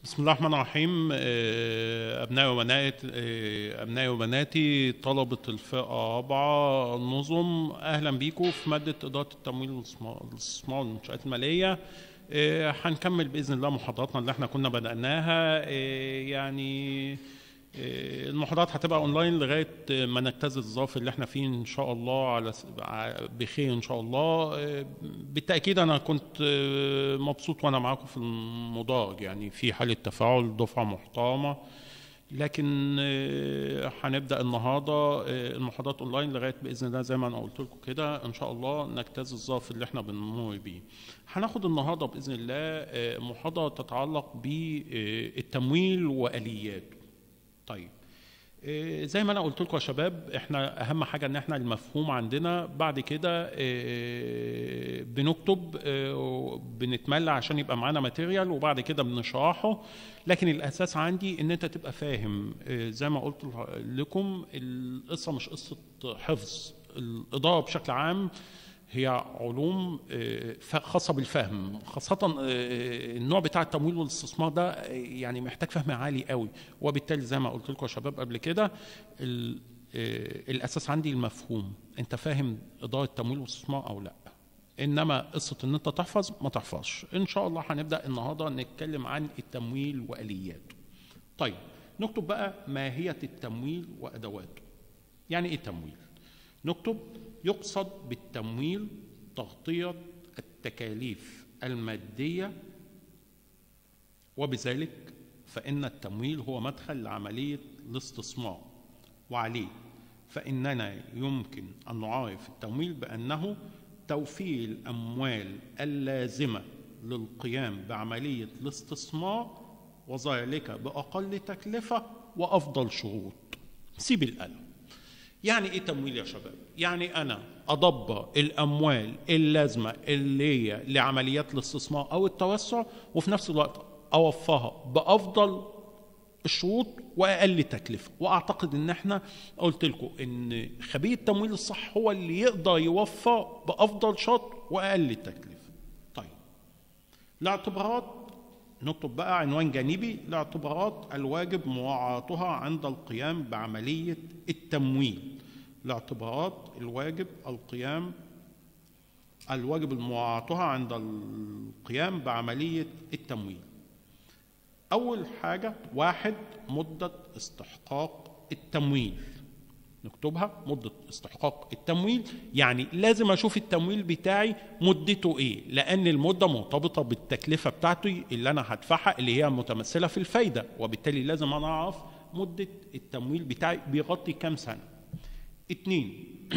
بسم الله الرحمن الرحيم. أبنائي وبناتي طلبة الفئة 4 النظم، أهلا بيكم في مادة إدارة التمويل والاستثمار والمنشآت المالية. هنكمل بإذن الله محاضراتنا اللي احنا كنا بدأناها. المحاضرات هتبقى اونلاين لغايه ما نجتاز الظرف اللي احنا فيه ان شاء الله بخير ان شاء الله. بالتاكيد انا كنت مبسوط وانا معاكم في المدرج، يعني في حاله تفاعل، دفعه محترمه. لكن هنبدا النهارده المحاضرات اونلاين لغايه باذن الله زي ما انا قلت لكم كده ان شاء الله نجتاز الظرف اللي احنا بنمر بيه. هناخد النهارده باذن الله محاضره تتعلق بالتمويل والياته. طيب، زي ما انا قلت لكم يا شباب، احنا اهم حاجه ان احنا المفهوم عندنا، بعد كده بنكتب بنتملى عشان يبقى معانا ماتيريال، وبعد كده بنشرحه. لكن الاساس عندي ان انت تبقى فاهم. زي ما قلت لكم القصه مش قصه حفظ. الاداره بشكل عام هي علوم خاصة بالفهم، خاصة النوع بتاع التمويل والاستثمار ده يعني محتاج فهم عالي قوي. وبالتالي زي ما قلت لكم يا شباب قبل كده، الأساس عندي المفهوم. أنت فاهم إدارة التمويل والاستثمار أو لا؟ إنما قصة إن أنت تحفظ ما تحفظش. إن شاء الله هنبدأ النهاردة نتكلم عن التمويل وآلياته. طيب، نكتب بقى ماهية التمويل وأدواته. يعني إيه تمويل؟ نكتب: يقصد بالتمويل تغطية التكاليف المادية، وبذلك فإن التمويل هو مدخل لعملية الاستثمار، وعليه فإننا يمكن أن نعرف التمويل بأنه توفير الأموال اللازمة للقيام بعملية الاستثمار، وذلك بأقل تكلفة وأفضل شروط. سيب القلم. يعني ايه تمويل يا شباب؟ يعني انا ادبر الاموال اللازمه اللي هي لعمليات الاستثمار او التوسع، وفي نفس الوقت اوفرها بافضل الشروط واقل تكلفه. واعتقد ان احنا قلت لكم ان خبير التمويل الصح هو اللي يقدر يوفر بافضل شرط واقل تكلفه. طيب، الاعتبارات. نكتب بقى عنوان جانبي: الاعتبارات الواجب مراعاتها عند القيام بعملية التمويل. الاعتبارات الواجب مراعاتها عند القيام بعملية التمويل. أول حاجة: 1. مدة استحقاق التمويل. نكتبها: مدة استحقاق التمويل. يعني لازم أشوف التمويل بتاعي مدته إيه، لأن المدة مرتبطة بالتكلفة بتاعتي اللي أنا هدفعها، اللي هي متمثلة في الفايدة. وبالتالي لازم أنا أعرف مدة التمويل بتاعي بيغطي كام سنة. 2.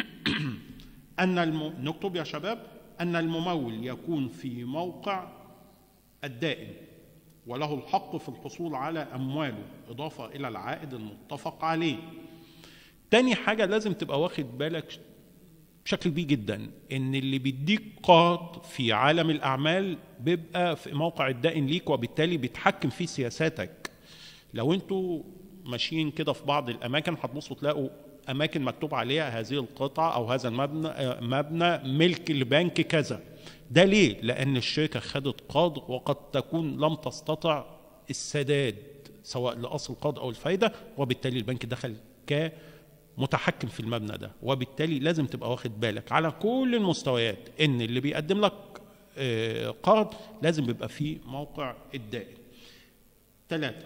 نكتب يا شباب: أن الممول يكون في موقع الدائن، وله الحق في الحصول على أمواله إضافة إلى العائد المتفق عليه. تاني حاجة لازم تبقى واخد بالك بشكل كبير جدا، ان اللي بيديك قرض في عالم الاعمال بيبقى في موقع الدائن ليك، وبالتالي بيتحكم في سياساتك. لو انتوا ماشيين كده في بعض الاماكن هتبصوا تلاقوا اماكن مكتوب عليها هذه القطعة او هذا المبنى ملك لبنك كذا. ده ليه؟ لان الشركة خدت قرض وقد تكون لم تستطع السداد سواء لاصل القرض او الفايدة، وبالتالي البنك دخل متحكم في المبنى ده. وبالتالي لازم تبقى واخد بالك على كل المستويات ان اللي بيقدم لك قرض لازم بيبقى فيه موقع الدائن. 3.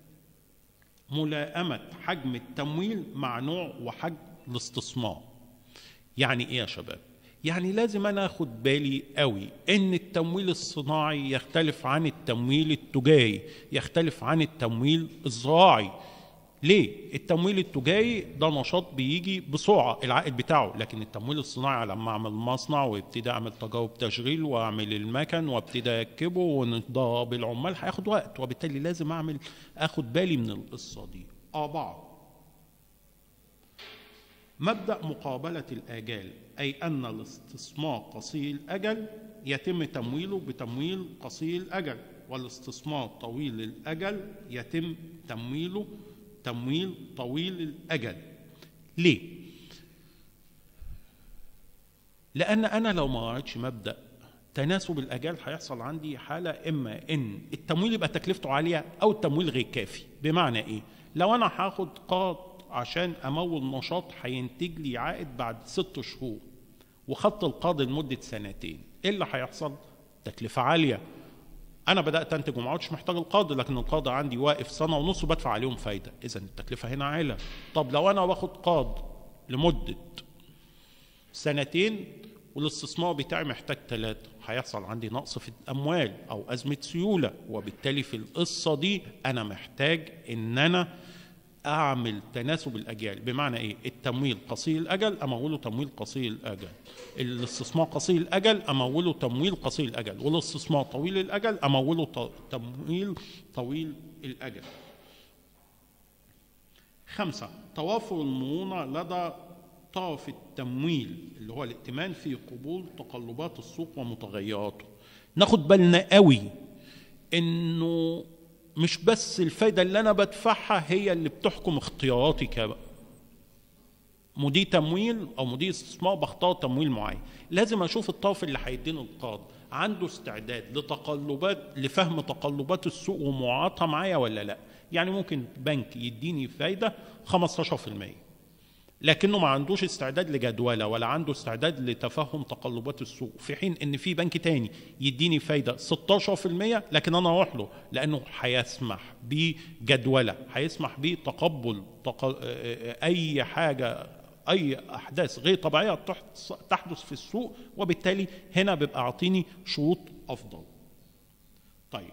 ملائمة حجم التمويل مع نوع وحجم الاستثمار. يعني ايه يا شباب؟ يعني لازم انا اخد بالي قوي ان التمويل الصناعي يختلف عن التمويل التجاري، يختلف عن التمويل الزراعي. ليه؟ التمويل التجاري ده نشاط بيجي بسرعة العائد بتاعه، لكن التمويل الصناعي لما اعمل مصنع وابتدي اعمل تجارب تشغيل واعمل المكن وابتدي اركبه وندرب العمال هياخد وقت، وبالتالي لازم اخد بالي من القصة دي. 4. مبدأ مقابلة الآجال، أي أن الاستثمار قصير الأجل يتم تمويله بتمويل قصير الأجل، والاستثمار طويل الأجل يتم تمويله تمويل طويل الأجل. ليه؟ لأن أنا لو ما راعيتش مبدأ تناسب الأجال هيحصل عندي حالة إما إن التمويل يبقى تكلفته عالية أو التمويل غير كافي. بمعنى إيه؟ لو أنا هاخد قرض عشان أمول نشاط هينتج لي عائد بعد 6 شهور وخدت القرض لمدة 2 سنين، إيه اللي هيحصل؟ تكلفة عالية. أنا بدأت أنتج وما عدتش محتاج القرض، لكن القرض عندي واقف 1.5 سنة وبدفع عليهم فايدة، إذا التكلفة هنا عالية. طب لو أنا واخد قرض لمدة 2 سنين والاستثمار بتاعي محتاج 3، هيحصل عندي نقص في الأموال أو أزمة سيولة، وبالتالي في القصة دي أنا محتاج إن أنا أعمل تناسب الأجيال. بمعنى إيه؟ التمويل قصير الأجل أموله تمويل قصير الأجل، الاستثمار قصير الأجل أموله تمويل قصير الأجل، والاستثمار طويل الأجل أموله تمويل طويل الأجل. 5. توافر المرونة لدى طرف التمويل اللي هو الائتمان في قبول تقلبات السوق ومتغيراته. ناخد بالنا قوي انه مش بس الفايدة اللي انا بدفعها هي اللي بتحكم اختياراتي كمدير تمويل او مدير استثمار بختار تمويل معين. لازم اشوف الطرف اللي هيديني القرض عنده استعداد لفهم تقلبات السوق ومعاطاة معايا ولا لا. يعني ممكن بنك يديني فايدة 15% لكنه ما عندوش استعداد لجدولة ولا عنده استعداد لتفهم تقلبات السوق، في حين ان في بنك تاني يديني فايدة 16% لكن انا اروح له لانه هيسمح بجدولة، هيسمح بتقبل اي حاجة، اي احداث غير طبيعية تحدث في السوق، وبالتالي هنا بيبقى اعطيني شروط افضل. طيب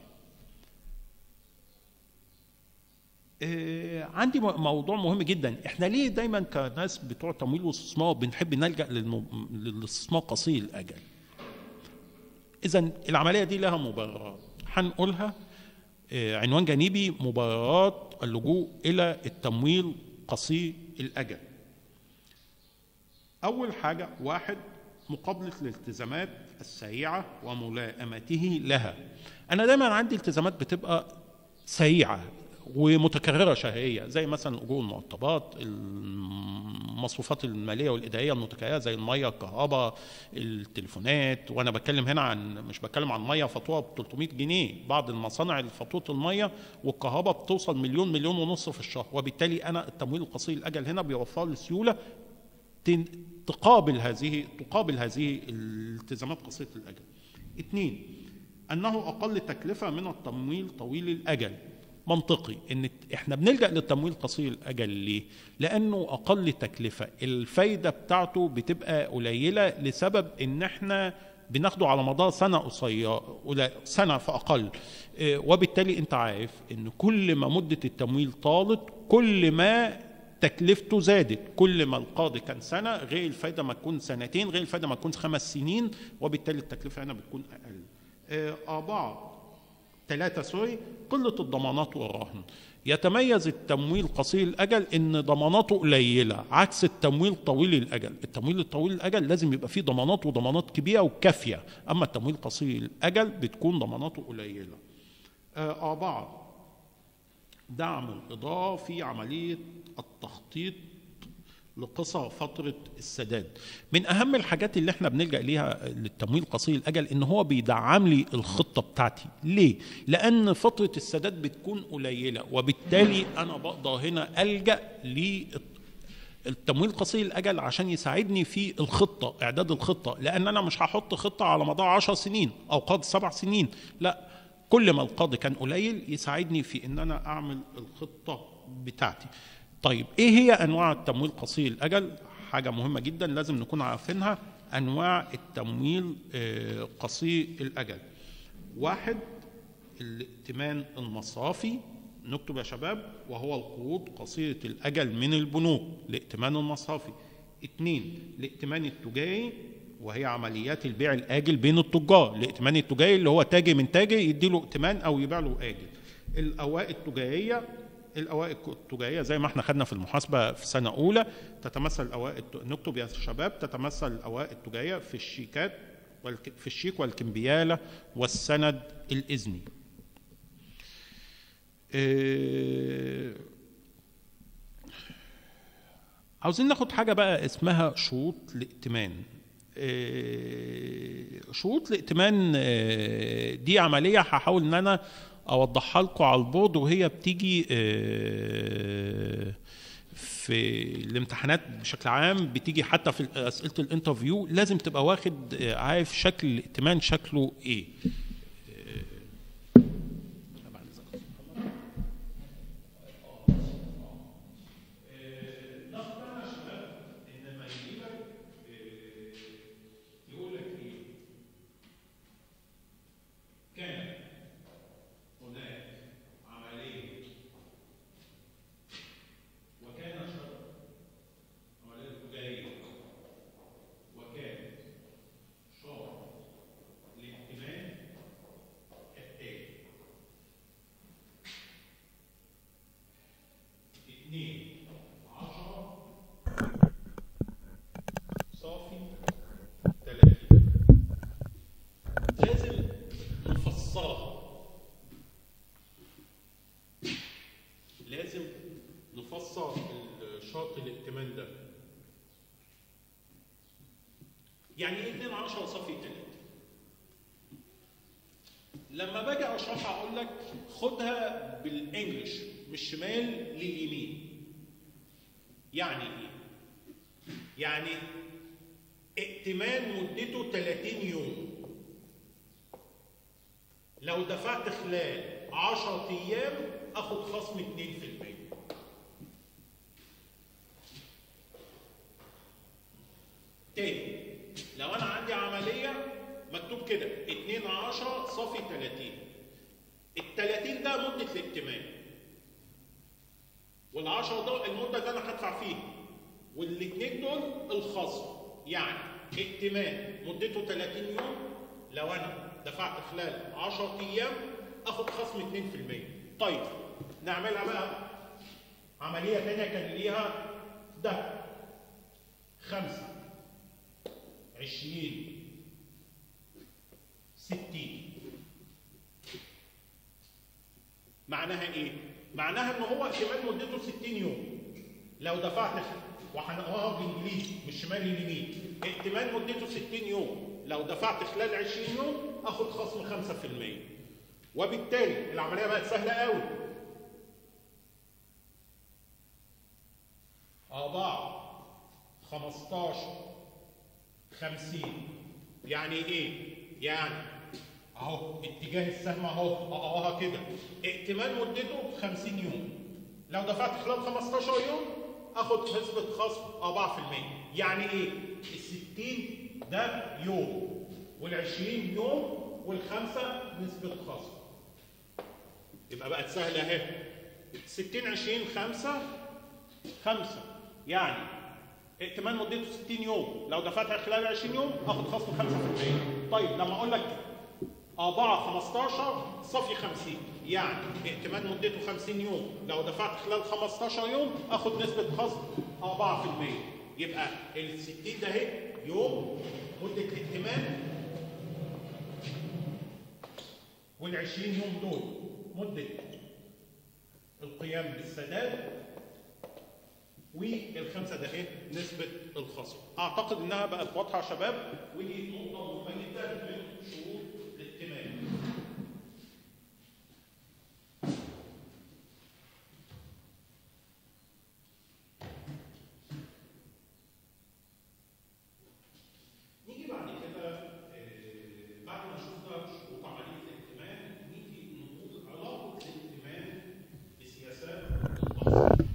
عندي موضوع مهم جدا. احنا ليه دايما كناس بتوع تمويل واستثمار بنحب نلجأ للاستثمار قصير الاجل؟ اذا العمليه دي لها مبررات هنقولها. عنوان جانبي: مبررات اللجوء الى التمويل قصير الاجل. اول حاجه: 1. مقابله الالتزامات السريعه وملائمته لها. انا دايما عندي التزامات بتبقى سريعه ومتكرره شهريه، زي مثلا اجور المرتبات، المصروفات الماليه والاداريه المتكرره زي الميه، الكهرباء، التليفونات. وانا بتكلم هنا مش بتكلم عن ميه فاتوره ب 300 جنيه، بعض المصانع فاتوره الميه والكهرباء بتوصل مليون، مليون ونص في الشهر، وبالتالي انا التمويل القصير الاجل هنا بيوفر لي سيوله تقابل هذه الالتزامات قصيره الاجل. 2. انه اقل تكلفه من التمويل طويل الاجل. منطقي ان احنا بنلجأ للتمويل قصير الاجل. ليه؟ لانه اقل تكلفه، الفايده بتاعته بتبقى قليله لسبب ان احنا بناخده على مدار سنه قصيره، سنه فاقل، وبالتالي انت عارف ان كل ما مده التمويل طالت كل ما تكلفته زادت. كل ما القرض كان سنه غير الفايده ما تكون سنتين، غير الفايده ما تكون 5 سنين، وبالتالي التكلفه هنا بتكون اقل. 3. قلة الضمانات والرهن. يتميز التمويل قصير الأجل إن ضماناته قليلة عكس التمويل طويل الأجل. التمويل الطويل الأجل لازم يبقى فيه ضمانات وضمانات كبيرة وكافية، أما التمويل قصير الأجل بتكون ضماناته قليلة. 4. دعم الإدارة في عملية التخطيط لقصر فترة السداد. من أهم الحاجات اللي احنا بنلجأ ليها للتمويل قصير الأجل إن هو بيدعم لي الخطة بتاعتي. ليه؟ لأن فترة السداد بتكون قليلة، وبالتالي أنا بقدر هنا ألجأ للتمويل قصير الأجل عشان يساعدني في الخطة، إعداد الخطة، لأن أنا مش هحط خطة على مدار 10 سنين أو قرض 7 سنين، لا، كل ما القرض كان قليل يساعدني في إن أنا أعمل الخطة بتاعتي. طيب ايه هي انواع التمويل قصير الاجل؟ حاجه مهمه جدا لازم نكون عارفينها. انواع التمويل قصير الاجل: 1. الائتمان المصرفي، نكتب يا شباب، وهو القروض قصيره الاجل من البنوك، الائتمان المصرفي. 2. الائتمان التجاري، وهي عمليات البيع الاجل بين التجار. الائتمان التجاري اللي هو تاجر من تاجر يدي له ائتمان او يبيع له اجل. الاوراق التجارية زي ما احنا خدنا في المحاسبة في سنة أولى، تتمثل الأوراق، نكتب يا شباب، تتمثل الأوراق التجارية في الشيكات في الشيك والكمبيالة والسند الإذني. عاوزين ناخد حاجة بقى اسمها شروط الائتمان. شروط الائتمان دي عملية هحاول ان انا اوضحها لكم على البورد، وهي بتيجي في الامتحانات بشكل عام، بتيجي حتى في اسئلة الانترفيو، لازم تبقى واخد عارف شكل الائتمان شكله ايه. لازم نفسر الشرط الائتمان ده. يعني ايه 2/10 صافي 3؟ لما باجي اشرحها اقول لك خدها بالانجلش من الشمال لليمين. يعني ايه؟ يعني ائتمان مدته 30 يوم، لو دفعت خلال 10 ايام اخد خصم 2%. تاني، لو انا عندي عمليه مكتوب كده 2/10 صافي 30، ال30 ده مده الائتمان، وال10 ده المده اللي انا هدفع فيها، والاثنين دول الخصم. يعني ائتمان مدته 30 يوم، لو انا دفعت خلال 10 ايام اخد خصم 2%. طيب نعملها بقى عمليه ثانيه كان ليها ده 5 20 60. معناها ايه؟ معناها ان هو ائتمان مدته 60 يوم، لو دفعت وهنقراها بالانجليزي من الشمال لليمين، ائتمان مدته 60 يوم، لو دفعت خلال 20 يوم اخد خصم 5%. وبالتالي العمليه بقت سهله قوي. 4 15 50. يعني ايه؟ يعني اهو اتجاه السهم اهو اقراها كده، ائتمان مدته 50 يوم، لو دفعت خلال 15 يوم اخد نسبه خصم 4%. يعني ايه؟ ال60 ده يوم، وال20 يوم، وال5 نسبه خصم. يبقى بقت سهله اهي. 60 20 5 5. يعني ائتمان مدته 60 يوم، لو دفعتها خلال 20 يوم اخد خصم 5%. طيب لما اقول لك 4 15 صافي 50، يعني ائتمان مدته 50 يوم، لو دفعت خلال 15 يوم اخد نسبه خصم 4%. يبقى ال 60 ده اهي يوم مده الائتمان، وال 20 يوم دول مده القيام بالسداد، والخمسه ده ايه نسبه الخصم. اعتقد انها بقت واضحه يا شباب، ودي نقطه مهمه جدا من شروط الائتمان. نيجي بعد كده بعد ما شفنا شروط عمليه الائتمان، نيجي نقول علاقه الائتمان بسياسات التحصيل.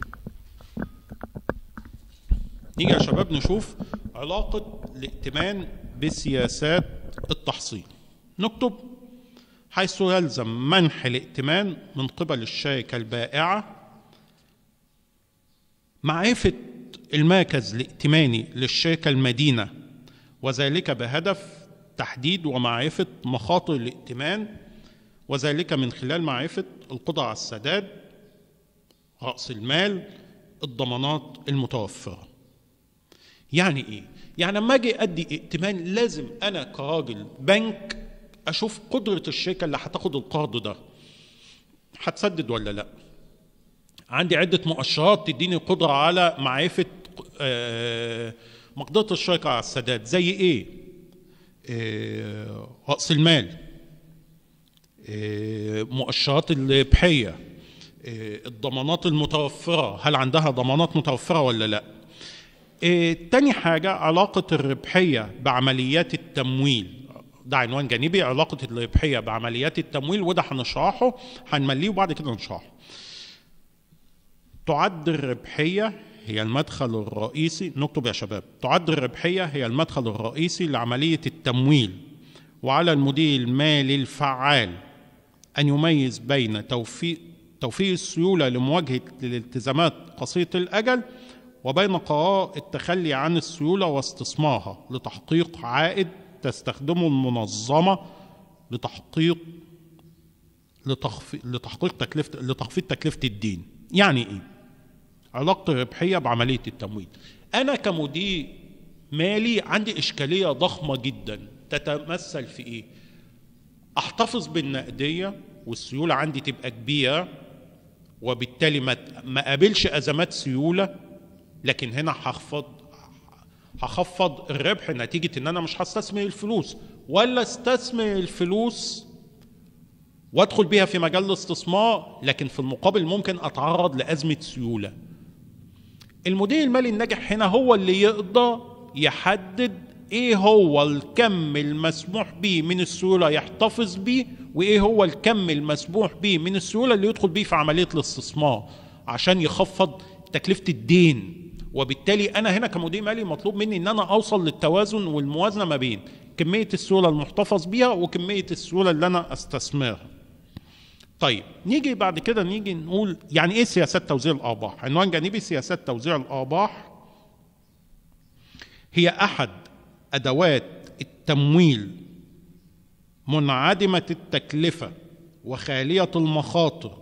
نيجي يا شباب نشوف علاقة الائتمان بسياسات التحصيل. نكتب: حيث يلزم منح الائتمان من قبل الشركة البائعة معرفة المركز الائتماني للشركة المدينة، وذلك بهدف تحديد ومعرفة مخاطر الائتمان، وذلك من خلال معرفة القدرة على السداد، رأس المال، الضمانات المتوفرة. يعني ايه؟ يعني لما اجي ادي ائتمان لازم انا كراجل بنك اشوف قدرة الشركة اللي هتاخد القرض ده هتسدد ولا لا. عندي عدة مؤشرات تديني قدرة على معرفة مقدرة الشركة على السداد. زي ايه؟ رأس المال، مؤشرات الربحية، الضمانات المتوفرة، هل عندها ضمانات متوفرة ولا لا. تاني حاجة علاقة الربحية بعمليات التمويل، ده عنوان جانبي، علاقة الربحية بعمليات التمويل، وده هنشرحه، هنمليه وبعد كده نشرحه. تعد الربحية هي المدخل الرئيسي، نكتب يا شباب، تعد الربحية هي المدخل الرئيسي لعملية التمويل، وعلى المدير المالي الفعال أن يميز بين توفير السيولة لمواجهة الالتزامات قصيرة الأجل وبين قرار التخلي عن السيولة واستثمارها لتحقيق عائد تستخدمه المنظمة لتخفيض تكلفة الدين. يعني إيه؟ علاقة الربحية بعملية التمويل. أنا كمدير مالي عندي إشكالية ضخمة جدا تتمثل في إيه؟ أحتفظ بالنقدية والسيولة عندي تبقى كبيرة، وبالتالي ما قابلش أزمات سيولة، لكن هنا هخفض الربح نتيجة إن أنا مش هستثمر الفلوس، ولا استثمر الفلوس وادخل بيها في مجال الاستثمار، لكن في المقابل ممكن أتعرض لأزمة سيولة. المدير المالي الناجح هنا هو اللي يقدر يحدد ايه هو الكم المسموح به من السيولة يحتفظ به، وايه هو الكم المسموح به من السيولة اللي يدخل به في عملية الاستثمار عشان يخفض تكلفة الدين. وبالتالي انا هنا كمدير مالي مطلوب مني ان انا اوصل للتوازن والموازنة ما بين كمية السيولة المحتفظ بها وكمية السيولة اللي انا استثمرها. طيب نيجي بعد كده نقول يعني ايه سياسات توزيع الارباح. عنوان جانبي: سياسات توزيع الارباح هي احد ادوات التمويل منعدمة التكلفة وخالية المخاطر،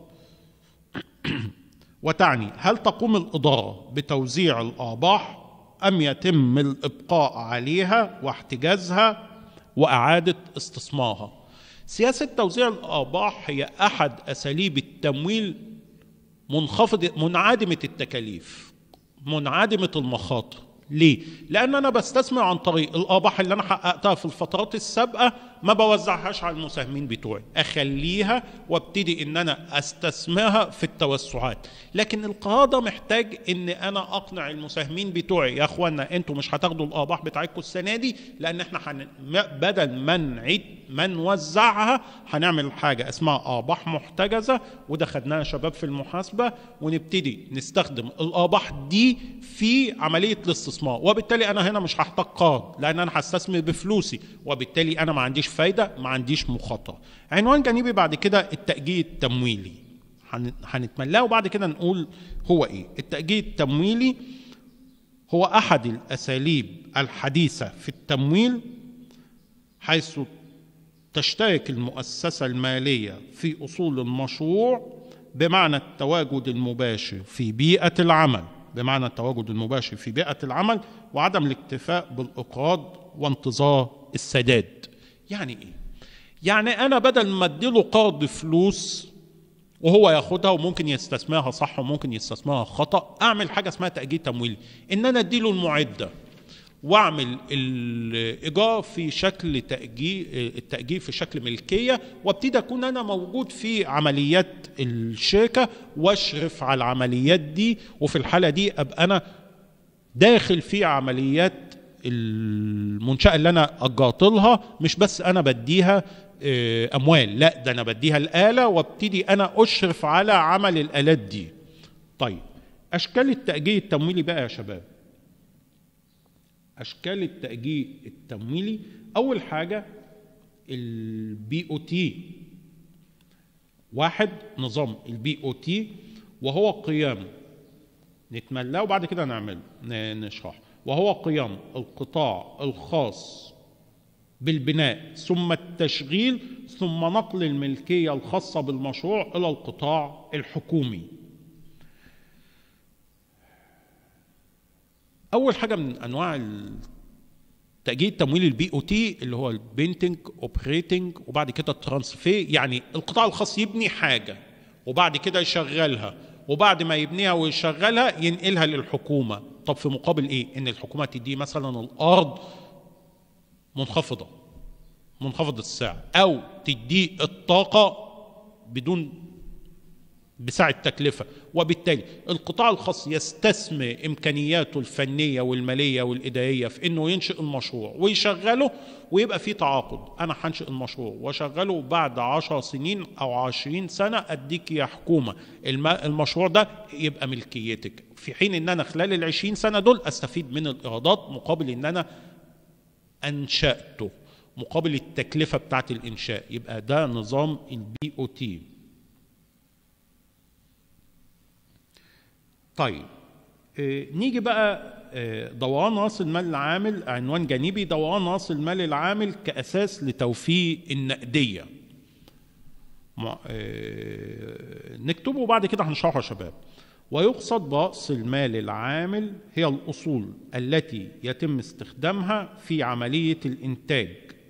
وتعني هل تقوم الإدارة بتوزيع الأرباح أم يتم الإبقاء عليها واحتجازها وإعادة استثمارها. سياسة توزيع الأرباح هي أحد أساليب التمويل منعدمة التكاليف، منعدمة المخاطر. ليه؟ لأن أنا بستثمر عن طريق الأرباح اللي أنا حققتها في الفترات السابقة، ما بوزعهاش على المساهمين بتوعي، أخليها وابتدي إن أنا أستثمرها في التوسعات. لكن القرار ده محتاج إن أنا أقنع المساهمين بتوعي: يا أخوانا أنتوا مش هتاخدوا الأرباح بتاعتكم السنة دي، لأن إحنا بدل ما نوزعها هنعمل حاجة اسمها أرباح محتجزة، وده خدناها شباب في المحاسبة، ونبتدي نستخدم الأرباح دي في عملية الاستثمار. وبالتالي أنا هنا مش هحتاج قرض، لأن أنا هستثمر بفلوسي، وبالتالي أنا ما عنديش فايدة، ما عنديش مخاطرة. عنوان جانبي بعد كده: التأجيل التمويلي. هنتملاه وبعد كده نقول هو إيه. التأجيل التمويلي هو أحد الأساليب الحديثة في التمويل، حيث تشترك المؤسسة المالية في أصول المشروع بمعنى التواجد المباشر في بيئة العمل، وعدم الاكتفاء بالإقراض وانتظار السداد. يعني إيه؟ يعني أنا بدل ما أديله قرض فلوس وهو ياخدها وممكن يستثمرها صح وممكن يستثمرها خطأ، أعمل حاجة اسمها تأجيل تمويلي، إن أنا أديله المعدة واعمل الايجار في شكل التأجير في شكل ملكيه، وابتدي اكون انا موجود في عمليات الشركه واشرف على العمليات دي، وفي الحاله دي ابقى انا داخل في عمليات المنشاه اللي انا اجرت لها، مش بس انا بديها اموال، لا ده انا بديها الاله وابتدي انا اشرف على عمل الالات دي. طيب اشكال التأجير التمويلي بقى يا شباب. أشكال التأجير التمويلي: أول حاجة البي او تي. واحد، نظام البي او تي، وهو قيام، نتملاه وبعد كده نشرح، وهو قيام القطاع الخاص بالبناء ثم التشغيل ثم نقل الملكية الخاصة بالمشروع إلى القطاع الحكومي. أول حاجة من أنواع التأجيل التمويلي البي او تي اللي هو البينتنج اوبريتنج، وبعد كده الترانسفير. يعني القطاع الخاص يبني حاجة وبعد كده يشغلها، وبعد ما يبنيها ويشغلها ينقلها للحكومة. طب في مقابل إيه؟ إن الحكومة تدي مثلا الأرض منخفضة منخفض السعر، أو تديه الطاقة بسعر التكلفة، وبالتالي القطاع الخاص يستثمر إمكانياته الفنية والمالية والإدارية في إنه ينشئ المشروع ويشغله، ويبقى في تعاقد، أنا هنشئ المشروع وشغله بعد 10 سنين أو 20 سنة أديك يا حكومة المشروع ده يبقى ملكيتك، في حين إن أنا خلال 20 سنة دول أستفيد من الإيرادات مقابل إن أنا أنشأته، مقابل التكلفة بتاعت الإنشاء. يبقى ده نظام الBOT. طيب نيجي بقى دوران رأس المال العامل، عنوان جانبي: دوران رأس المال العامل كأساس لتوفير النقدية. نكتبه بعد كده هنشرحه يا شباب. ويقصد برأس المال العامل هي الأصول التي يتم استخدامها في عملية الإنتاج،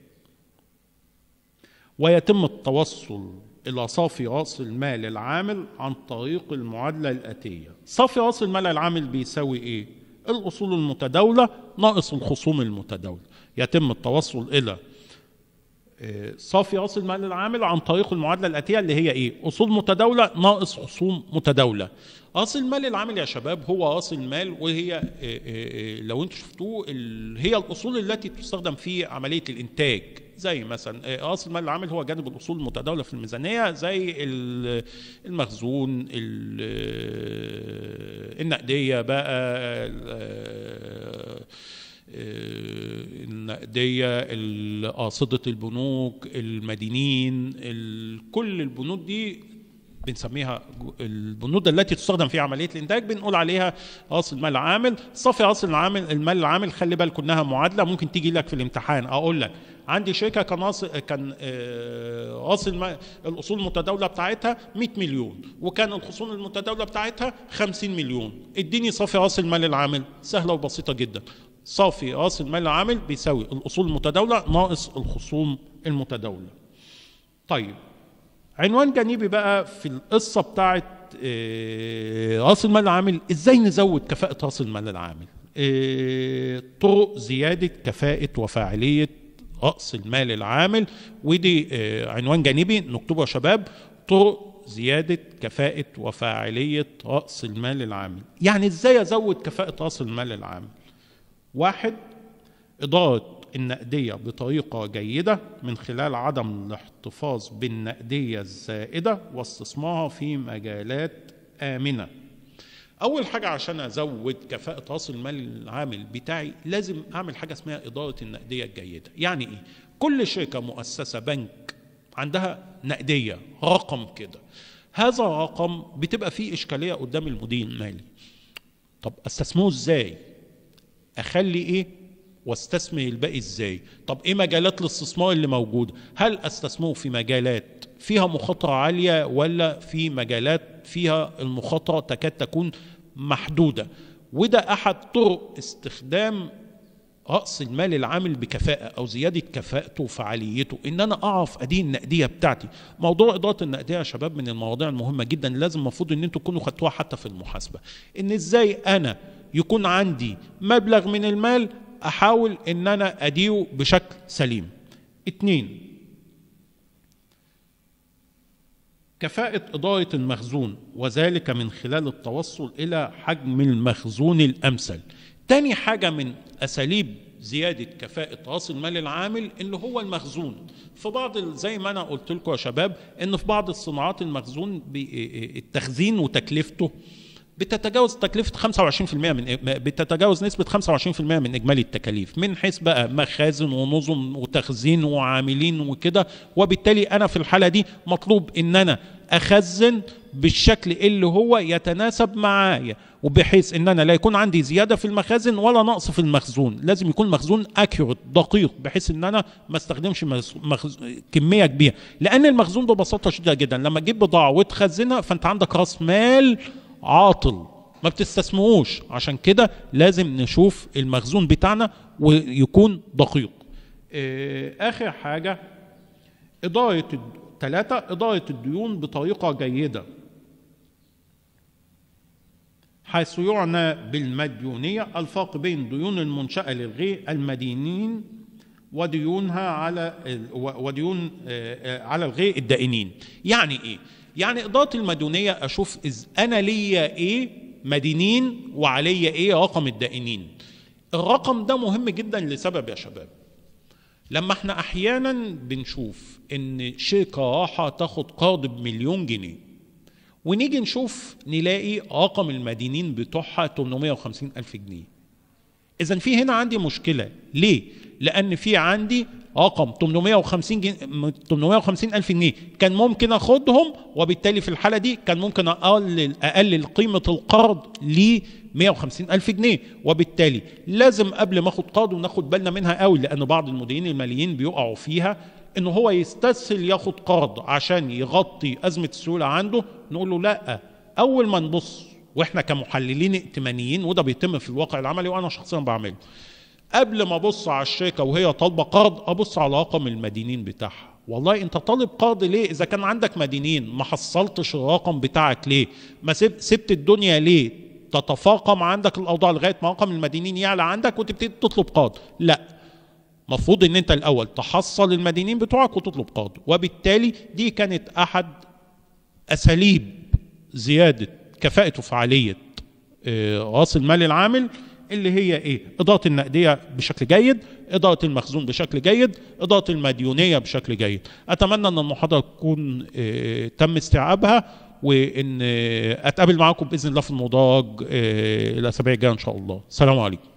ويتم التوصل إلى صافي رأس المال العامل عن طريق المعادلة الآتية. صافي رأس المال العامل بيساوي إيه؟ الأصول المتداولة ناقص الخصوم المتداولة. يتم التوصل إلى صافي رأس المال العامل عن طريق المعادلة الآتية اللي هي إيه؟ أصول متداولة ناقص خصوم متداولة. رأس المال العامل يا شباب هو رأس المال، وهي لو انتوا شفتوه هي الأصول التي تستخدم في عملية الإنتاج. زي مثلا رأس المال العامل هو جانب الأصول المتداولة في الميزانية، زي المخزون، النقدية بقى، النقدية، قاصدة البنوك، المدينين، كل البنود دي بنسميها البنود التي تستخدم في عملية الإنتاج، بنقول عليها رأس المال العامل. صافي رأس المال العامل خلي بالك انها معادلة، ممكن تيجي لك في الامتحان أقول لك عندي شركة كان رأس المال الأصول المتداولة بتاعتها 100 مليون، وكان الخصوم المتداولة بتاعتها 50 مليون، اديني صافي رأس المال العامل. سهلة وبسيطة جدا. صافي رأس المال العامل بيساوي الأصول المتداولة ناقص الخصوم المتداولة. طيب عنوان جانبي بقى في القصة بتاعت رأس المال العامل: ازاي نزود كفاءة رأس المال العامل؟ طرق زيادة كفاءة وفاعلية رأس المال العامل، ودي عنوان جانبي نكتبه يا شباب: طرق زيادة كفاءة وفاعلية رأس المال العامل. يعني ازاي ازود كفاءة رأس المال العامل؟ 1. إدارة النقدية بطريقة جيدة من خلال عدم الاحتفاظ بالنقدية الزائدة واستثمارها في مجالات آمنة. أول حاجة عشان أزود كفاءة رأس المال العامل بتاعي لازم أعمل حاجة اسمها إدارة النقدية الجيدة. يعني إيه؟ كل شركة مؤسسة بنك عندها نقدية، رقم كده، هذا الرقم بتبقى فيه إشكالية قدام المدير المالي. طب أستثمره إزاي؟ أخلي إيه؟ واستثمر الباقي ازاي؟ طب ايه مجالات الاستثمار اللي موجوده؟ هل استثمره في مجالات فيها مخاطره عاليه، ولا في مجالات فيها المخاطره تكاد تكون محدوده؟ وده احد طرق استخدام راس المال العامل بكفاءه او زياده كفاءته وفعاليته، ان انا اعرف ادين النقديه بتاعتي. موضوع اداره النقديه يا شباب من المواضيع المهمه جدا، لازم المفروض ان انتوا تكونوا خدتوها حتى في المحاسبه، ان ازاي انا يكون عندي مبلغ من المال أحاول إن أنا أديه بشكل سليم. 2. كفاءة إدارة المخزون، وذلك من خلال التوصل إلى حجم المخزون الأمثل. تاني حاجة من أساليب زيادة كفاءة رأس المال العامل اللي هو المخزون. في بعض زي ما أنا قلت لكم يا شباب إن في بعض الصناعات المخزون التخزين وتكلفته بتتجاوز تكلفة 25%، بتتجاوز نسبة 25% من إجمالي التكاليف، من حيث بقى مخازن ونظم وتخزين وعاملين وكده. وبالتالي أنا في الحالة دي مطلوب إن أنا أخزن بالشكل اللي هو يتناسب معايا، وبحيث إن أنا لا يكون عندي زيادة في المخازن ولا نقص في المخزون. لازم يكون مخزون أكيوريت دقيق، بحيث إن أنا ما استخدمش كمية كبيرة، لأن المخزون ببساطة شديدة جدا لما تجيب بضاعة وتخزنها فأنت عندك رأس مال عاطل ما بتستثمروش. عشان كده لازم نشوف المخزون بتاعنا ويكون دقيق. آخر حاجة 3. إدارة الديون بطريقة جيدة، حيث يعنى بالمديونية الفرق بين ديون المنشأة للغير المدينين وديونها وديون على الغير الدائنين. يعني ايه؟ يعني إدارة المديونية أشوف إذ أنا ليا إيه مدينين وعليا إيه رقم الدائنين. الرقم ده مهم جدا لسبب يا شباب. لما احنا أحيانا بنشوف إن شركة راحة تاخد قرض ب1,000,000 جنيه، ونيجي نشوف نلاقي رقم المدينين بتوعها 850,000 جنيه. إذن في هنا عندي مشكلة. ليه؟ لأن في عندي رقم 850,000 جنيه كان ممكن أخدهم، وبالتالي في الحالة دي كان ممكن أقلل قيمة القرض ل 150,000 جنيه، وبالتالي لازم قبل ما أخد قرض وناخد بالنا منها قوي، لأن بعض المديرين الماليين بيقعوا فيها إن هو يستسهل ياخد قرض عشان يغطي أزمة السيولة عنده. نقول له لأ، أول ما نبص واحنا كمحللين ائتمانيين، وده بيتم في الواقع العملي وانا شخصيا بعمله، قبل ما ابص على الشركه وهي طالبه قرض ابص على رقم المدينين بتاعها. والله انت طالب قرض ليه؟ اذا كان عندك مدينين ما حصلتش الرقم بتاعك ليه؟ ما سبت الدنيا ليه تتفاقم عندك الاوضاع لغايه ما رقم المدينين يعلى عندك وتبتدي تطلب قرض؟ لا، مفروض ان انت الاول تحصل المدينين بتوعك وتطلب قرض. وبالتالي دي كانت احد اساليب زياده كفاءة وفعالية رأس المال العامل، اللي هي ايه؟ إدارة النقدية بشكل جيد، إدارة المخزون بشكل جيد، إدارة المديونية بشكل جيد. أتمنى أن المحاضرة تكون تم استيعابها، وأن أتقابل معكم بإذن الله في المدرج الأسابيع الجاية إن شاء الله. السلام عليكم.